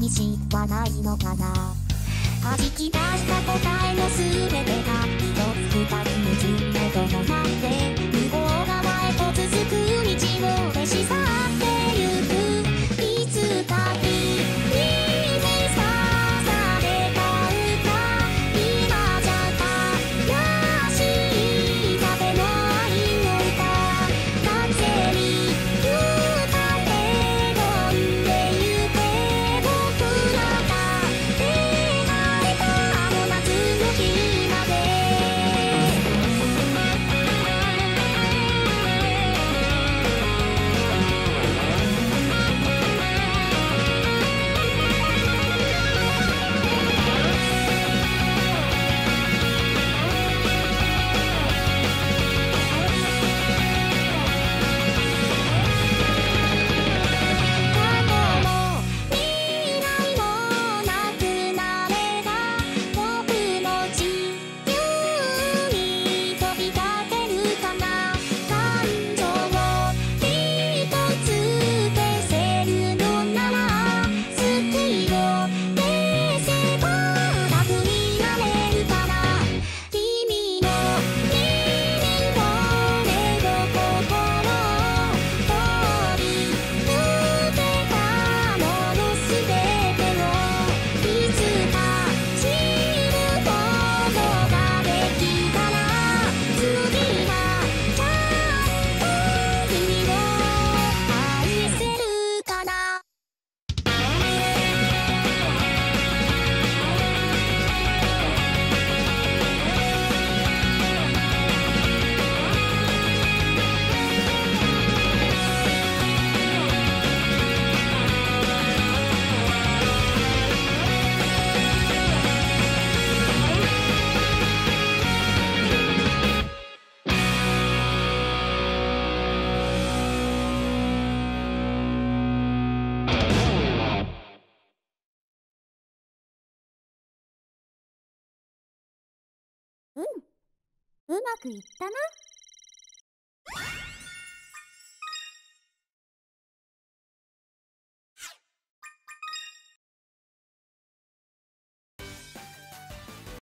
しはないのかな。弾き出した答えの全てが一つ二つ矛盾のどのまで向こう側へと続く道を消し去ってゆく。いつか君に刺された歌、今じゃ悲しい風の愛の歌、風に歌って飛んでゆけ。僕らが出会えたあの夏の日まで。過去も未来もなくなれば僕の自由に飛び立てるかな。感情を一つ消せるのなら好きを消せば楽になれるかな。君の耳の音と心通り抜けたものすべてをいつか知ることができたら次はちゃんと君を愛せるかな。うまくいったな。